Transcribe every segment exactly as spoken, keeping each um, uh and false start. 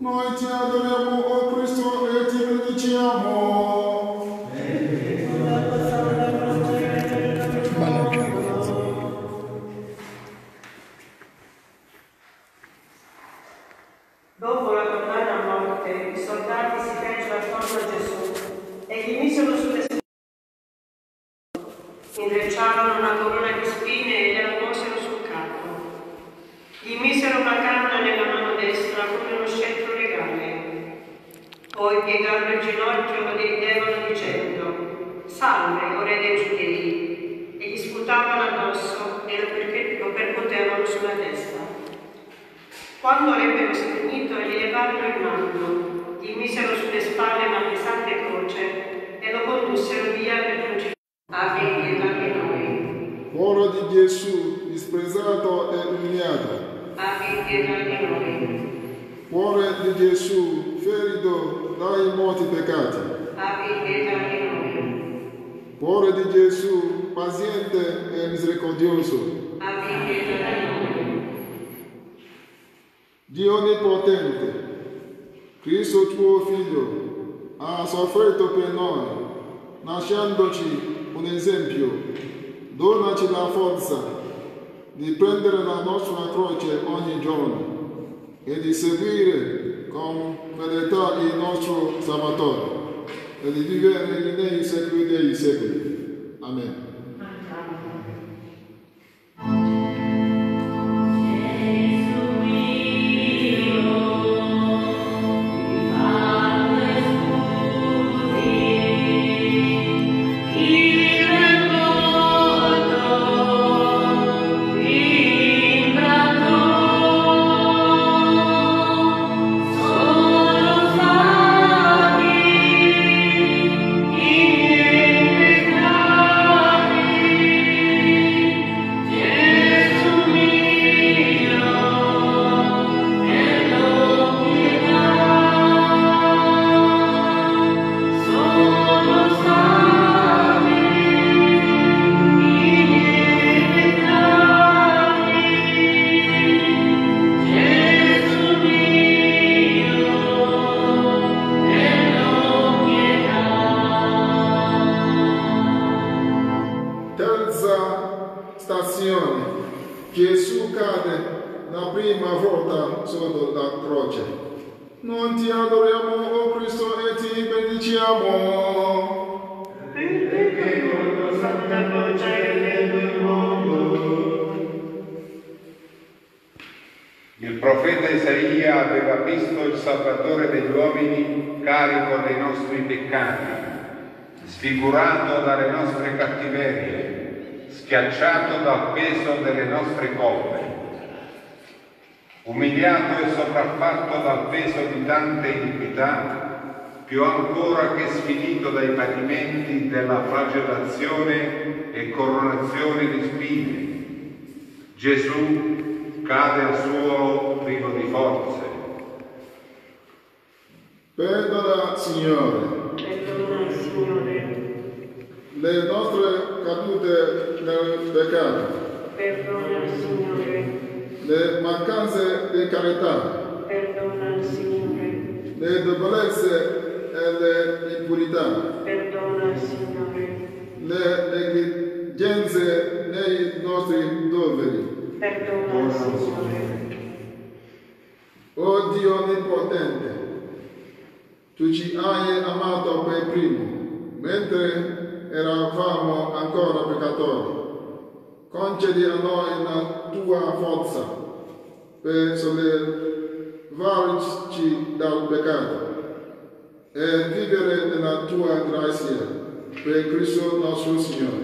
Noi ti adoriamo, o Cristo, e ti benediciamo. Dopo la condanna a morte, i soldati si fecero attorno a Gesù e gli misero sulle spalle. Intrecciarono una corona di spine e gliela posero sul capo. Gli misero una canna nella mano destra come uno scettro regale. Poi piegarono il ginocchio e gli ridevano dicendo: Salve, o re dei Giudei! E gli sputavano addosso e lo, perché, lo percutevano sulla testa. Quando l'ebbero sfinito, gli levarono il manto, gli misero sulle spalle una pesante croce e lo condussero via per crocifisso. Abbi pietà di noi. Cuore di Gesù, disprezzato e umiliato. Abbi pietà di noi. Cuore di Gesù, ferito dai molti peccati. Abbi pietà di noi. Cuore di Gesù, paziente e misericordioso. Abbi pietà di noi. Dio Onnipotente, Cristo tuo Figlio, ha sofferto per noi, lasciandoci un esempio. Donaci la forza di prendere la nostra croce ogni giorno e di seguire con fedeltà il nostro Salvatore e di vivere nei secoli dei secoli. Amen. Gesù cade la prima volta sotto la croce. Non ti adoriamo, o Cristo, e ti benediciamo. Perché con Santa Croce del mondo. Il profeta Isaia aveva visto il Salvatore degli uomini carico dei nostri peccati, sfigurato dalle nostre cattiverie, schiacciato dal peso delle nostre colpe, umiliato e sopraffatto dal peso di tante iniquità, più ancora che sfinito dai patimenti della flagellazione e coronazione di spine. Gesù cade al suolo privo di forze. Perdona, Signore. Perdona, Signore. Le nostre cadute nel peccato. Perdona, Signore. Le mancanze di carità. Perdona, Signore. Le debolezze e le impurità. Perdona, Signore. Le negligenze nei nostri doveri. Perdona, Signore. O Dio Onnipotente, Tu ci hai amato per primo, mentre eravamo ancora peccatori. Concedi a noi la Tua forza per sollevarci dal peccato e vivere nella Tua grazia per Cristo nostro Signore.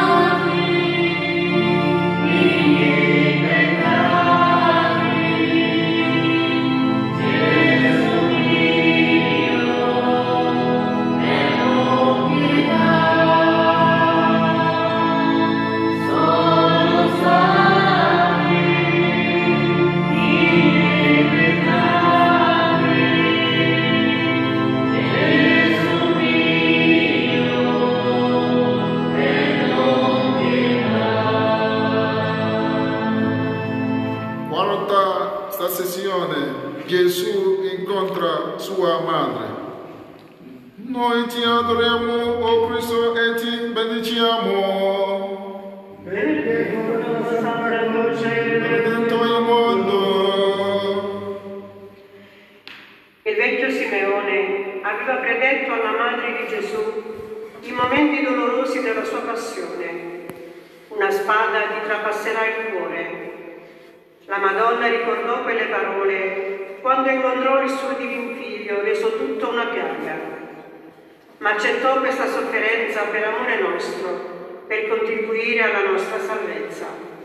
Amen. sua madre. Noi ti adoriamo, o Cristo, e ti benediciamo. Perché con la santa croce Redento il mondo. il vecchio Simeone aveva predetto alla madre di Gesù i momenti dolorosi della sua passione. Una spada ti trapasserà il cuore. La Madonna ricordò quelle parole quando incontrò il suo divin figlio, reso tutto una piaga. Ma accettò questa sofferenza per amore nostro, per contribuire alla nostra salvezza.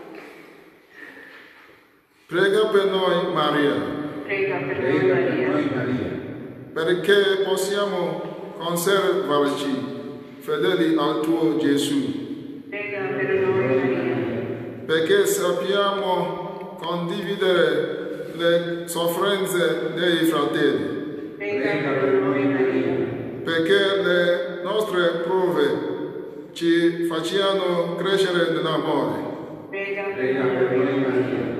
Prega per noi, Maria, Prega per noi, Prega per Maria. noi, Maria, perché possiamo conservarci fedeli al tuo Gesù, Prega per noi, Maria. perché sappiamo condividere le sofferenze dei fratelli, Prega per noi, Maria. perché le nostre prove ci facciano crescere nell'amore. Prega per prega noi, per noi, Maria. Maria.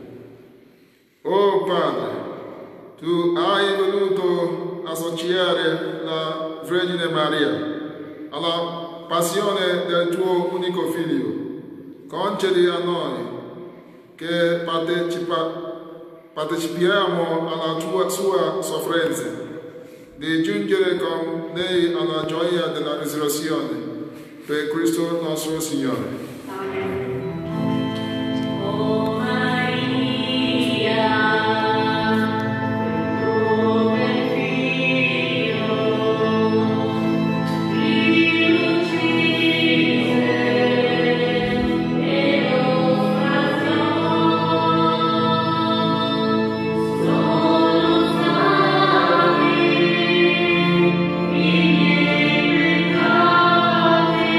Oh Padre, tu hai voluto associare la Vergine Maria alla passione del tuo unico figlio. Concedi a noi che partecipa, partecipiamo alla tua sua sofferenza, di giungere con lei alla gioia della risurrezione, per Cristo nostro Signore. Amen. O Maria, tu bel figlio, ti uccise e sono stati i miei peccati.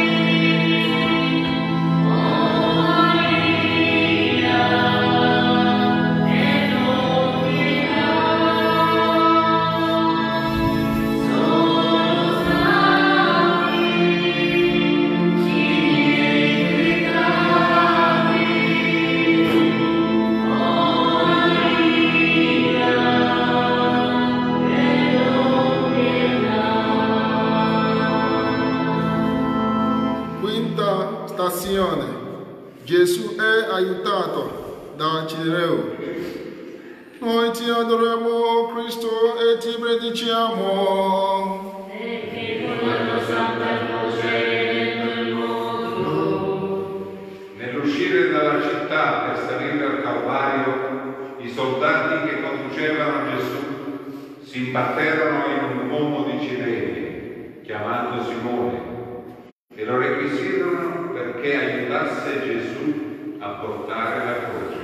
Quinta stazione. Gesù è aiutato da Cireo. Noi ti adoriamo, o Cristo, e ti benediciamo. Perché con la tua santa croce del mondo, Nell'uscire dalla città per salire al Calvario, i soldati che conducevano Gesù si imbatterono in un uomo di Cirene, chiamato Simone, e lo requisirono perché aiutasse Gesù a portare la croce.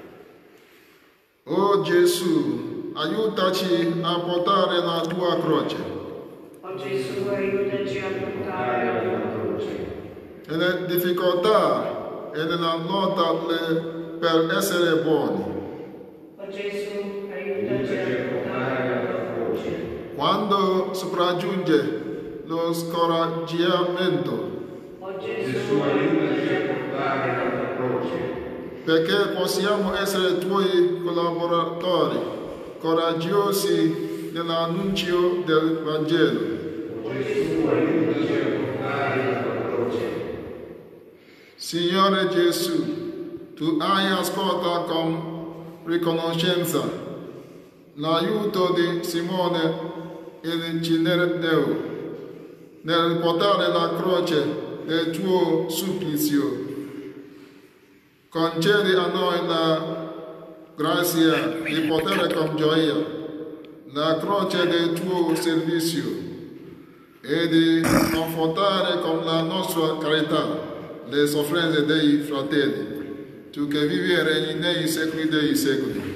O Gesù, aiutaci a portare la tua croce. O Gesù, aiutaci a portare la tua croce. Nelle difficoltà e nella lotta le- per essere buoni. O Gesù, aiutaci a portare la tua croce. Quando sopraggiunge lo scoraggiamento, O Gesù Gesù, aiutaci a portare la tua croce. perché possiamo essere tuoi collaboratori, coraggiosi nell'annuncio del Vangelo. Gesù aiutaci a portare la tua croce. Signore Gesù, tu hai ascoltato con riconoscenza l'aiuto di Simone il Cireneo nel portare la croce del tuo supplizio. Concedi a noi la grazia di portare con gioia la croce del tuo servizio e di confortare con la nostra carità le sofferenze dei fratelli, tu che vivi e regni nei secoli dei secoli.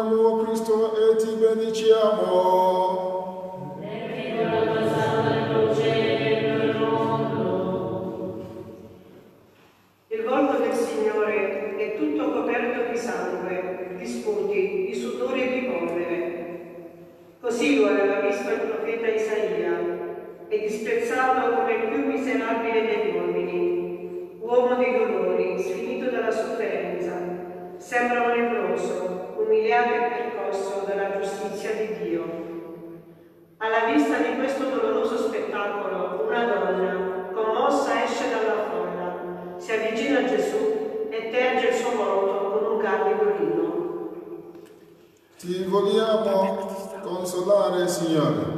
adoriamo, o Cristo, e ti benediciamo. Perché la tua santa croce nel mondo. Il volto del Signore è tutto coperto di sangue, di sputi, di sudore e di polvere. Così lo aveva visto il profeta Isaia, e disprezzato come il più miserabile degli uomini, uomo dei dolori, sfinito dalla sofferenza, sembra un leproso, umiliato e percosso dalla giustizia di Dio. Alla vista di questo doloroso spettacolo, una donna, commossa, esce dalla folla, si avvicina a Gesù e terge il suo volto con un candido rino. Ti vogliamo consolare, Signore.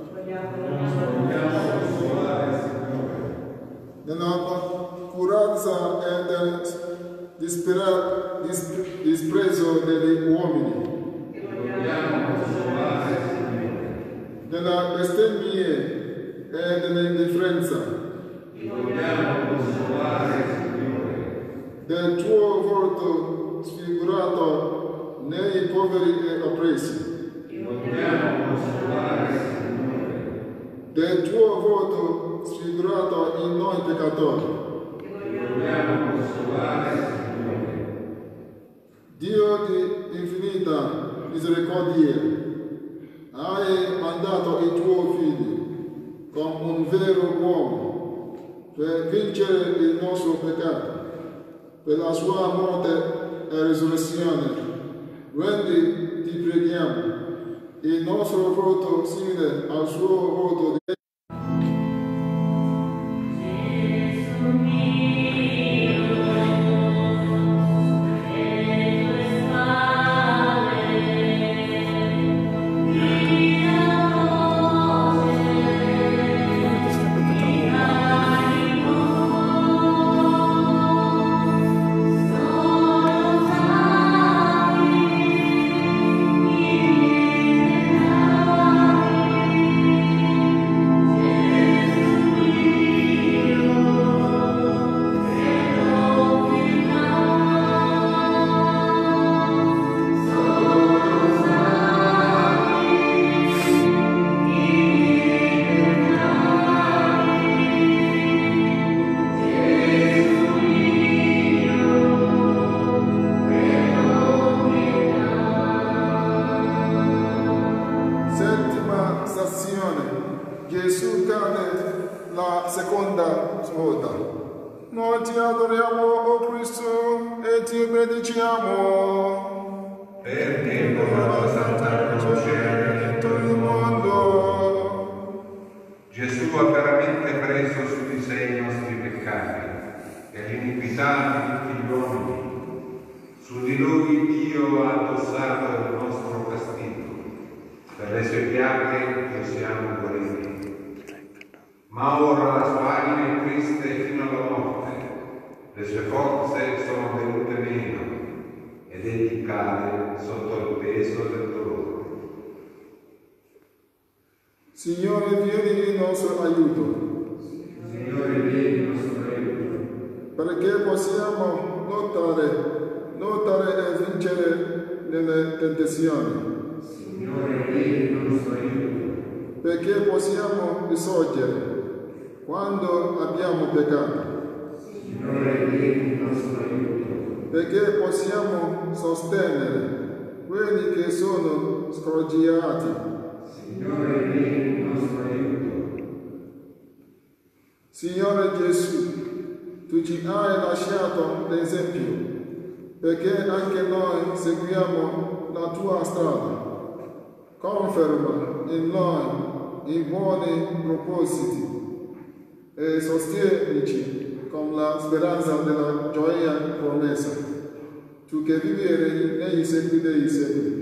Nella curanza e nel dispera, dis, disprezzo degli uomini, nella bestemmia e nell'indifferenza, del tuo volto sfigurato nei poveri e oppressi, del tuo volto sfigurato in noi peccatori. Dio di infinita misericordia, hai mandato il tuo figlio come un vero uomo per vincere il nostro peccato. Per la sua morte e risurrezione, rendi, ti preghiamo, il nostro volto simile al suo volto di Gesù cade la seconda volta. Noi ti adoriamo, o Cristo, e ti benediciamo. Perché con la tua santa croce hai vinto il mondo. Gesù ha veramente preso su di sé i nostri peccati e l'iniquità di tutti gli uomini. Su di lui Dio ha addossato il nostro castigo. Per le sue piaghe noi siamo guariti. Ma ora la sua anima è triste fino alla morte, le sue forze sono venute meno ed egli cade sotto il peso del dolore. Signore, vieni in nostro aiuto. Signore, vieni in nostro aiuto. Perché possiamo lottare, lottare e vincere nelle tentazioni. Signore, vieni in nostro aiuto. Perché possiamo risorgere quando abbiamo peccato. Signore, vieni in nostro aiuto. Perché possiamo sostenere quelli che sono scoraggiati. Signore, vieni in nostro aiuto. Signore Gesù, tu ci hai lasciato l'esempio, perché anche noi seguiamo la tua strada. Conferma in noi i buoni propositi e sostienici con la speranza della gioia promessa, tu che vivi e regni negli secoli dei secoli.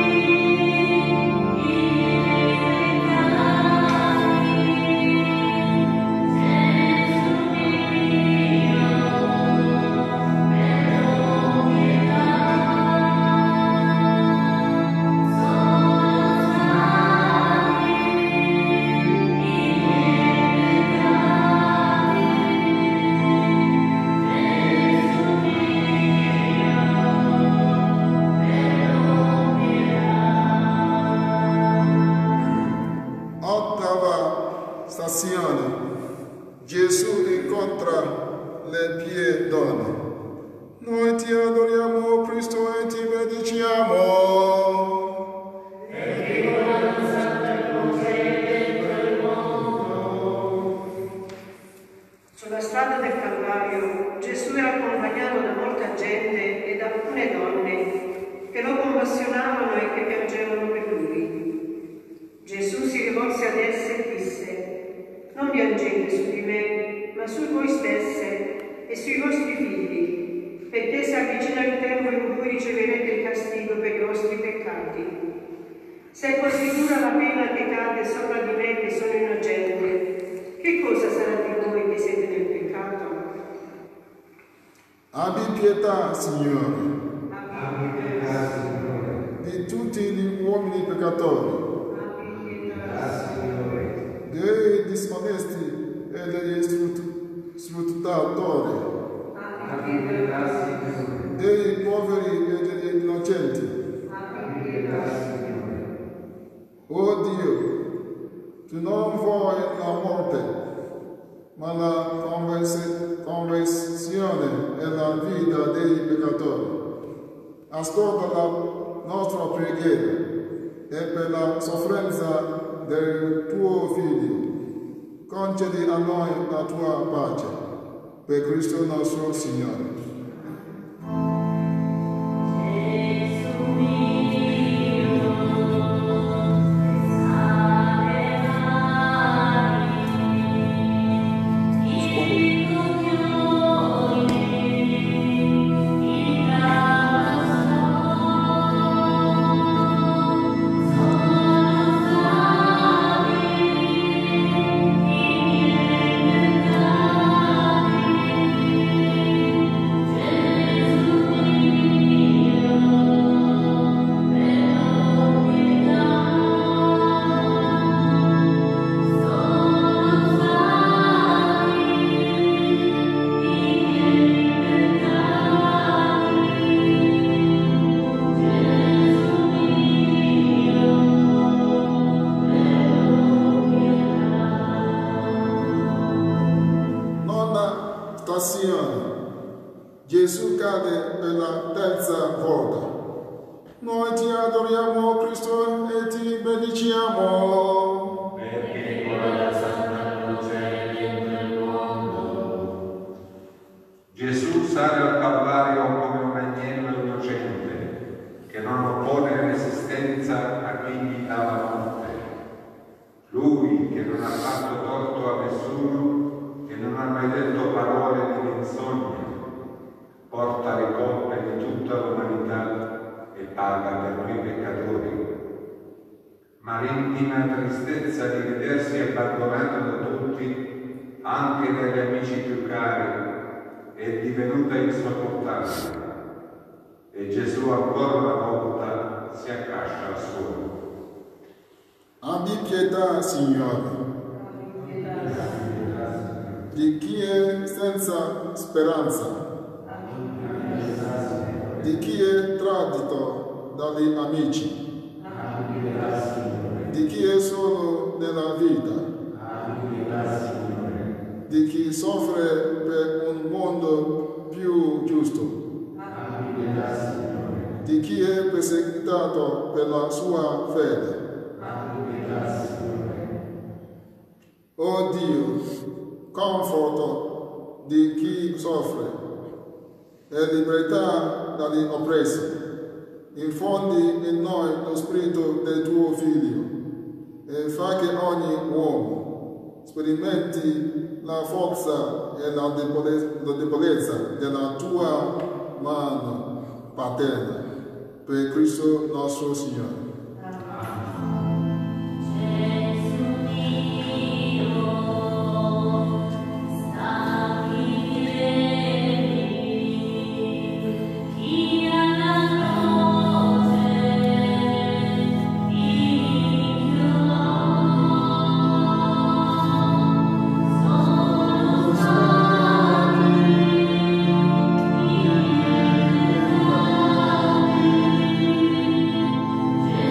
Amen. Gesù incontra le pie donne. Noi ti adoriamo, Cristo, e ti benediciamo. Sulla strada del Calvario Gesù era accompagnato da molta gente e da alcune donne che lo compassionavano e che piangevano per lui. Gesù si rivolse ad esse e disse: non piangete su di me, ma su voi stesse e sui vostri figli, perché si avvicina il tempo in cui riceverete il castigo per i vostri peccati. Se è così dura la pena che cade sopra di me che sono innocente, che cosa sarà di voi che siete nel peccato? Abbi pietà, Signore, Abbi pietà, Signore, di tutti gli uomini peccatori, abbi pietà, Signore, dei disonesti e degli sfrut- sfruttatori, abbi pietà, Signore, dei poveri e degli innocenti. abbi pietà, Signore. O Dio, tu non vuoi la morte, ma la convers- conversione e la vita dei peccatori. Ascolta la nostra preghiera e per la sofferenza del tuo Figlio, concedi a noi la tua pace. Per Cristo nostro Signore. Gesù cade per la terza volta. Noi ti adoriamo, Cristo, e ti benediciamo. Perché con la Santa Croce del mondo. Gesù sale al Calvario come un agnello innocente che non oppone resistenza a chi gli dà la morte. Lui che non ha fatto torto a nessuno, che non ha mai detto parole di menzogna, porta le colpe di tutta l'umanità e paga per noi peccatori. Ma l'intima tristezza di vedersi abbandonato da tutti, anche dagli amici più cari, è divenuta insopportabile. E Gesù ancora una volta si accascia al suolo. Abbi pietà, Signore, di chi è senza speranza, di chi è tradito dagli amici, di chi è solo nella vita, di chi soffre per un mondo più giusto, di chi è perseguitato per la sua fede. O Dio, conforto di chi soffre e libertà dagli oppressi, infondi in noi lo spirito del tuo Figlio e fa che ogni uomo sperimenti la forza e la debolezza della tua mano paterna. Per Cristo nostro Signore. Gesù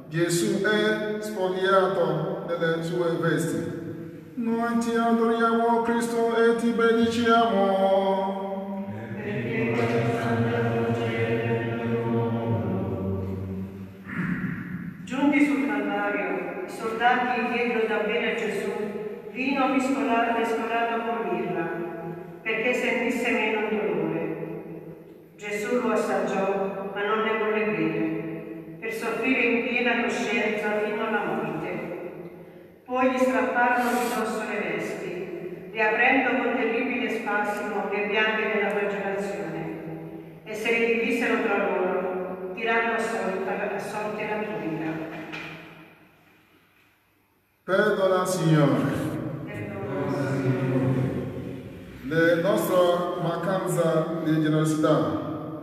Gesù è spogliato delle sue vesti. Noi ti adoriamo, Cristo, e ti benediciamo. Giunti sul Calvario, i soldati diedero da bere a Gesù vino mescolato, mescolato con mirra, perché sentisse meno dolore. Gesù lo assaggiò, ma non ne volle bere, per soffrire in piena coscienza fino alla morte. Poi gli strapparono di dosso le vesti, riaprendo con terribile spasimo le piaghe della flagellazione, e se le divisero tra loro, tirando a sorte, a sorte la tunica. Perdona, Signore, le nostre mancanze di generosità,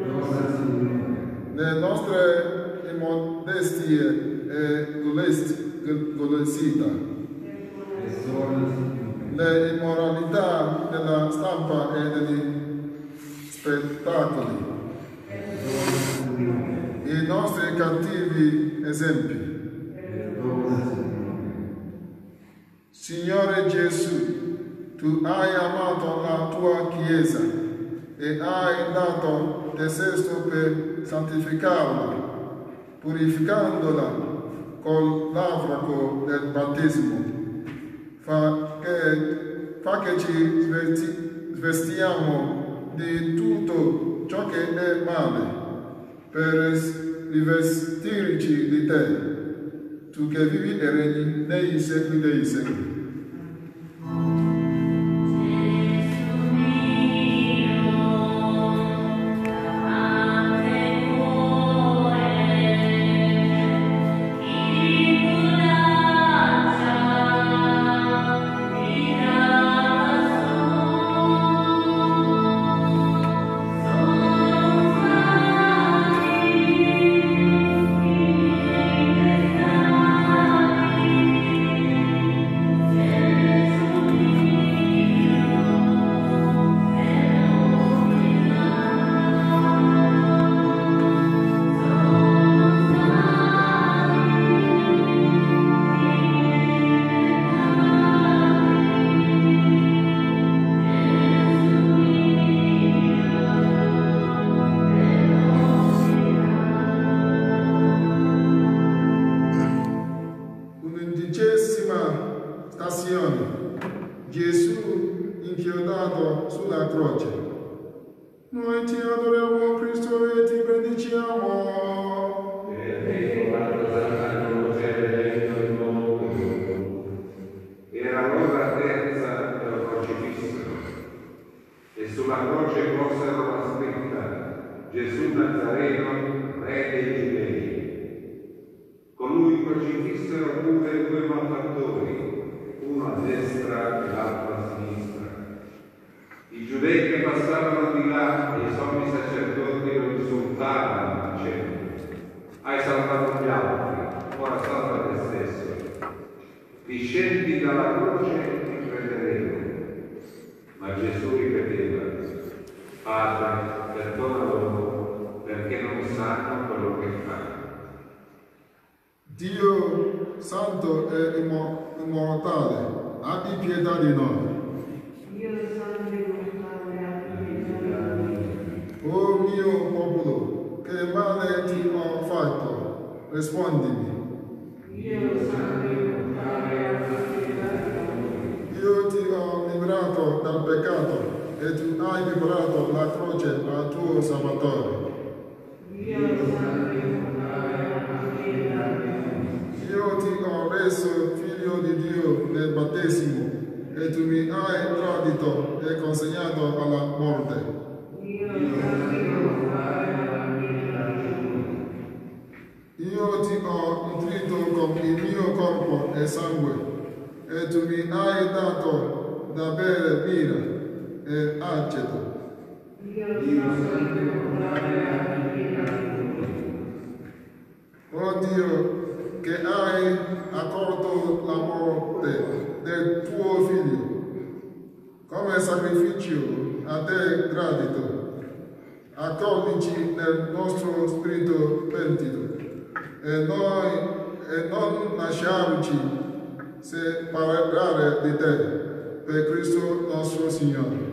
le nostre immodestie e golosità, le immoralità della stampa e degli spettacoli, i nostri cattivi esempi. Signore Gesù, tu hai amato la tua Chiesa e hai dato te stesso per santificarla, purificandola col lavraco del battesimo. Fa che, fa che ci svesti, svestiamo di tutto ciò che è male, per rivestirci di te, tu che vivi e regni nei secoli dei secoli. Gesù inchiodato sulla croce. Noi ti adoriamo, Cristo, e ti benediciamo. Era l'ora terza che lo crocifissero, e sulla croce posero la scritta: Gesù Nazareno, re dei Giudei. Con lui crocifissero pure due malfattori, uno a destra e l'altro a sinistra. I giudei che passavano di là e i sommi sacerdoti lo insultavano dicendo: hai salvato gli altri, ora salva te stesso. Discendi dalla croce e ti prenderemo. Ma Gesù ripeteva: Padre, perdona loro, perché non sanno quello che fanno. Dio santo e immortale, abbi pietà di noi. Dio santo e immortale, abbi pietà di noi. O mio popolo, che male ti ho fatto? Rispondimi. Dio santo e immortale, abbi pietà di noi. Io ti ho liberato dal peccato e tu hai preparato la croce al tuo Salvatore. Dio santo e immortale, abbi pietà di noi. Io ti ho reso figlio di Dio nel battesimo e tu mi hai tradito e consegnato alla morte. Dio santo e immortale, abbi pietà di noi. Io ti ho nutrito con il mio corpo e sangue e tu mi hai dato da bere birra e aceto. Dio santo e immortale, abbi pietà di noi. O Dio, che hai accolto la morte del tuo figlio come sacrificio a te gradito, accoglici nel nostro spirito pentito e, noi, e non lasciarci separare di te, per Cristo nostro Signore.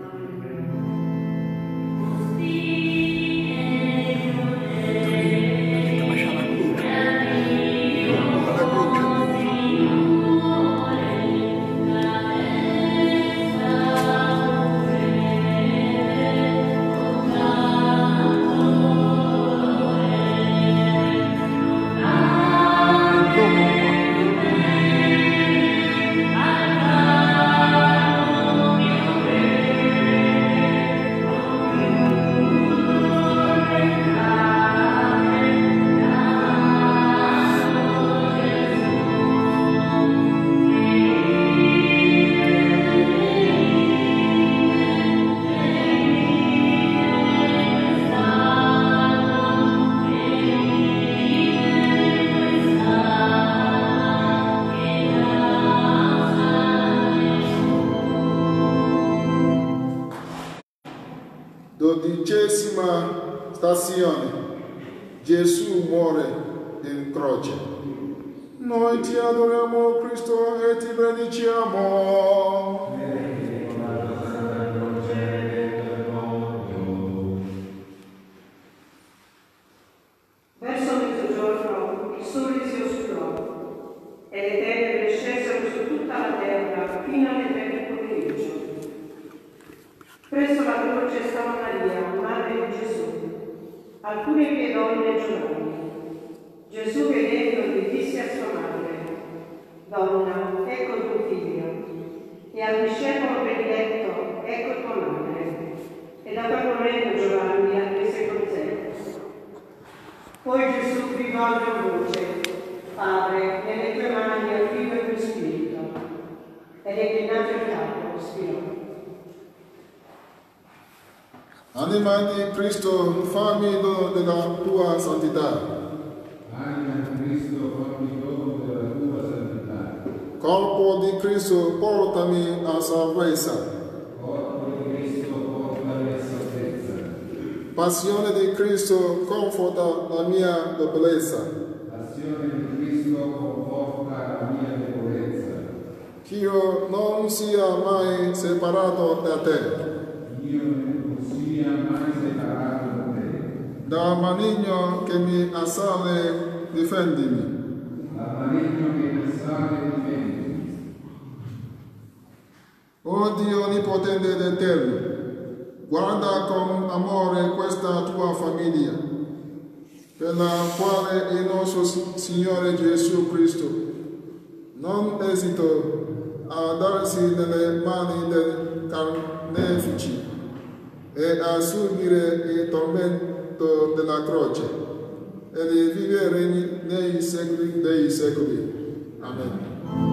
Dodicesima stazione. Gesù muore in croce. Noi ti adoriamo, Cristo, e ti benediciamo. Verso mezzogiorno il sole si oscurò e le tenebre scesero su tutta la terra fino alle tre del pomeriggio. Presso la croce stava Maria, madre di Gesù, alcune mie donne e Giovanni. Gesù vedendoli disse a sua madre: Donna, ecco tuo figlio. E al discepolo prediletto: ecco tua madre. E da quel momento Giovanni attese con sé. Poi Gesù gridò a gran voce: Padre, nelle tue mani affido il mio spirito. Ed inclinato il capo, spirò. Anima di Cristo, fammi dono della tua santità. Anima di Cristo, fammi dono della tua santità. Corpo di Cristo, portami a salvezza. Corpo di Cristo, portami a salvezza. Passione di Cristo, conforta la mia debolezza. Passione di Cristo, conforta la mia debolezza. Che io non sia mai separato da te. Io non sia mai separato da te. Dal maligno che mi assale, difendimi. Dal maligno che mi assale, difendimi. O Dio onnipotente ed eterno, guarda con amore questa tua famiglia, per la quale il nostro Signore Gesù Cristo non esito a darsi nelle mani dei carnefici e a subire il tormento della croce e di vivere nei secoli dei secoli. Amen.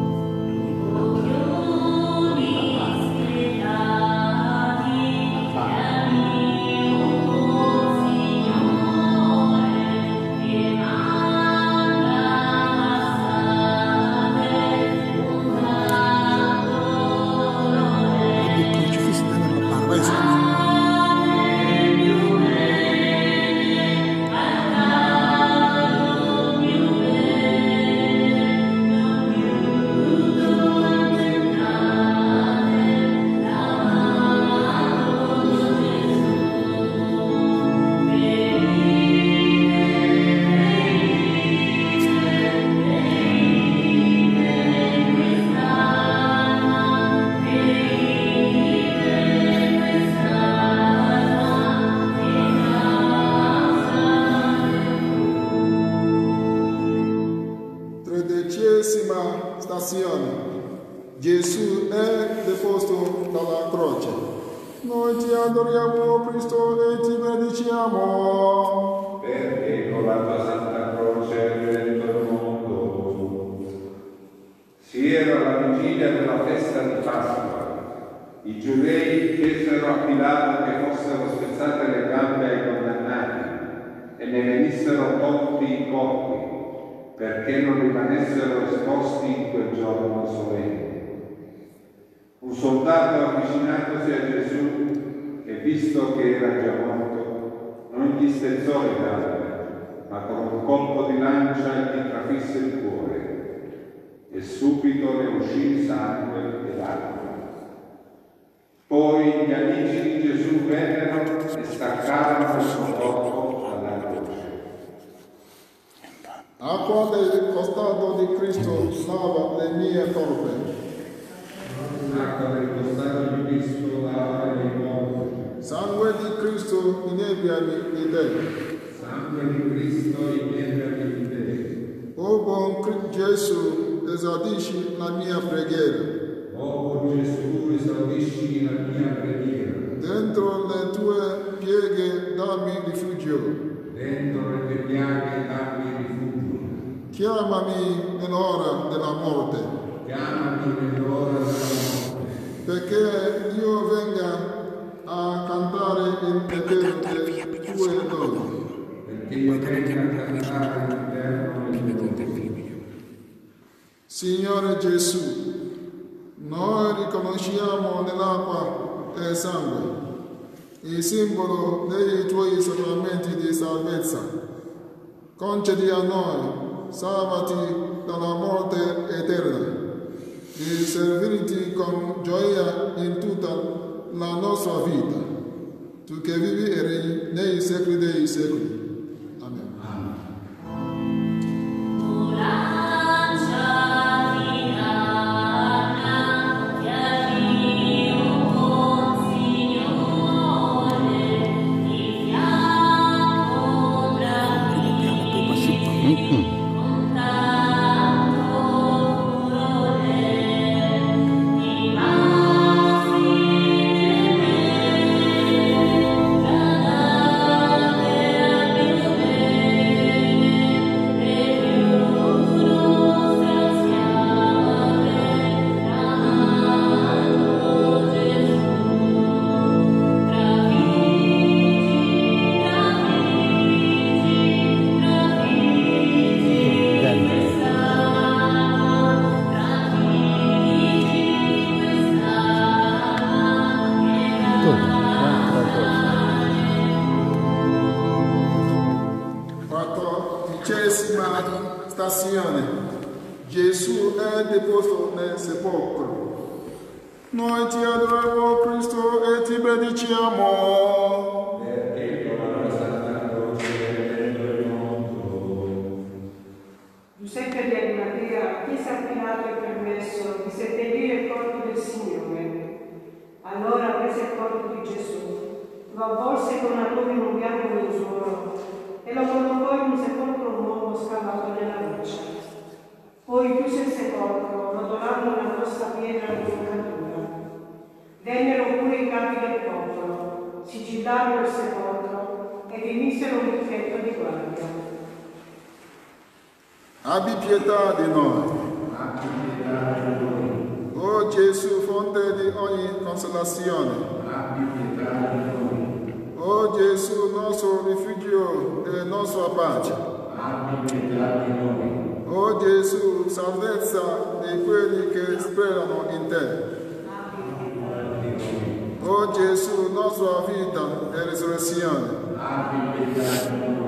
Tredicesima stazione. Gesù è deposto dalla croce. Noi ti adoriamo, Cristo, e ti benediciamo. Perché con la tua santa croce hai redento il mondo. Si era la vigilia della festa di Pasqua. I giudei chiesero a Pilato che fossero spezzate le gambe ai condannati e ne venissero tolti i corpi, perché non rimanessero esposti in quel giorno solenne. Un soldato avvicinatosi a Gesù e visto che era già morto, non gli spezzò le gambe, ma con un colpo di lancia gli trafisse il cuore, e subito ne uscì sangue ed acqua. Poi gli amici di Gesù vennero e staccarono il suo corpo dalla croce. Acqua del costato di Cristo lava le mie colpe. Acqua del costato di Cristo lava le mie colpe. Sangue di Cristo inebriami di te. Sangue di Cristo inebriami di te. O buon Gesù, esaudisci la mia preghiera. O buon Gesù, esaudisci la mia preghiera. Dentro le tue pieghe dammi rifugio. Dentro le tue piaghe dammi rifugio. Chiamami nell'ora della morte. Chiamami nell'ora della morte. Perché io venga a cantare in eterno le tue lodi. Perché io venga a cantare in eterno le tue lodi. Signore Gesù, noi riconosciamo nell'acqua e sangue il simbolo dei tuoi sacramenti di salvezza. Concedi a noi, salvati dalla morte eterna, di servirti con gioia in tutta la nostra vita, tu che vivi e regni nei secoli dei secoli. Amen. Quattordicesima stazione. Gesù è deposto nel sepolcro. Noi ti adoriamo, Cristo, e ti benediciamo. Perché con la Santa Croce redendo il mondo. Giuseppe di Arimatea chiese a Pilato il permesso di seppellire il corpo del Signore. Allora prese il corpo di Gesù, lo avvolse con una nube in un bianco lenzuolo e lo collocò in un sepolcro nuovo scavato nella roccia. Poi chiuse il sepolcro, rotolando una grossa pietra di impalcatura. Vennero pure i capi del popolo, sigillarono il sepolcro e vi misero un difetto di guardia. Abbi pietà di noi. Abbi pietà di noi. O Gesù, fonte di ogni consolazione. Abbi pietà di noi. O Gesù, nostro rifugio e nostra pace. Abbi pietà di noi. O Gesù, salvezza di quelli che sperano in te. O Gesù, nostra vita e risurrezione. Abbi pietà di noi.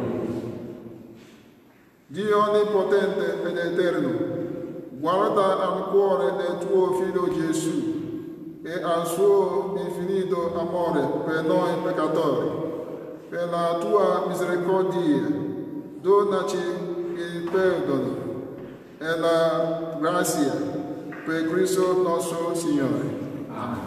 Dio onnipotente ed eterno, guarda al cuore del tuo Figlio Gesù e al suo infinito amore per noi peccatori. Per la tua misericordia, donaci il perdono e la grazia per Cristo nostro Signore. Amen.